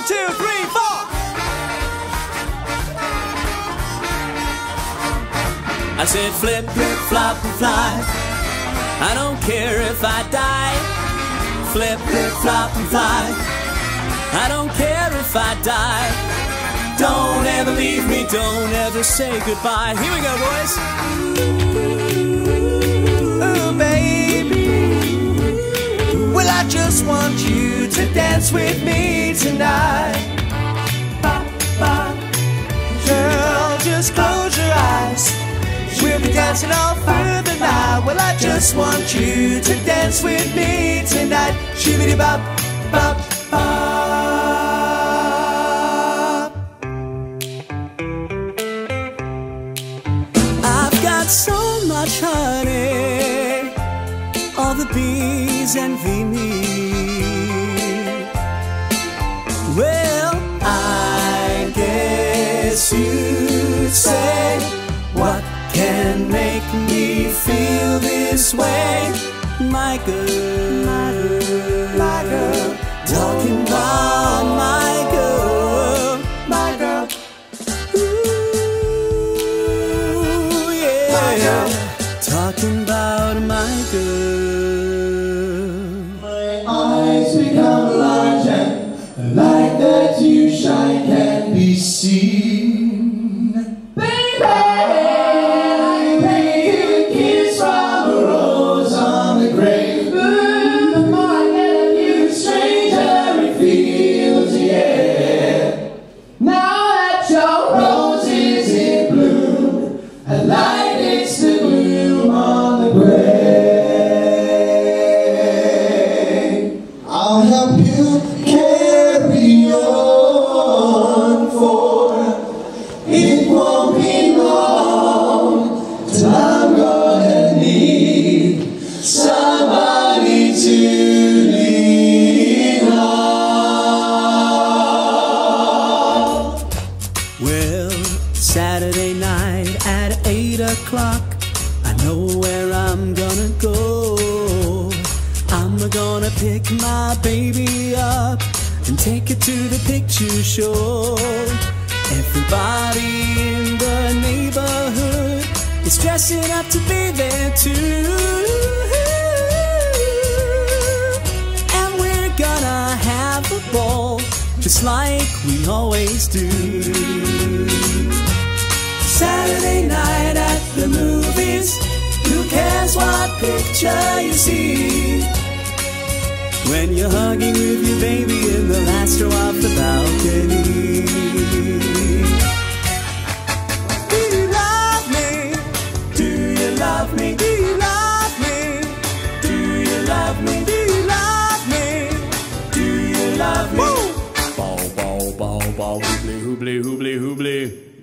2, 3, 4. I said flip, flip, flop and fly. I don't care if I die. Flip, flip, flop and fly. I don't care if I die. Don't ever leave me, don't ever say goodbye. Here we go, boys. Ooh, baby. Well, I just want you to dance with me tonight. Girl, just close your eyes. We'll be dancing all through the night. Well, I just want you to dance with me tonight. Shibbity-bop, bop, bop. I've got so much honey, all the bees envy me. Well, I guess you'd say, what can make me feel this way? My girl, my girl, talking about my girl, my girl. Ooh, yeah, my girl. Talking about my girl. My eyes become large and the light that you shine can be seen. Baby, I bring you a kiss from a rose on the grave. The more I get of you, the stranger it feels, yeah. Now that your rose is in bloom, a light is the gloom on the grave. I'll help you carry on, for it won't be long till I'm gonna need somebody to lean on. Well, Saturday night at 8 o'clock, I know where I'm gonna go. I'm gonna pick my baby up and take her to the picture show. Everybody in the neighborhood is dressing up to be there too. And we're gonna have a ball just like we always do. Saturday night at the movies, who cares what picture you see? When you're hugging with your baby in the last row of the balcony. Do you love me? Do you love me? Do you love me? Do you love me? Do you love me? Do you love me? Woo! Bow, bow, bow, bow, hoobly, hoobly, hoobly, hoobly.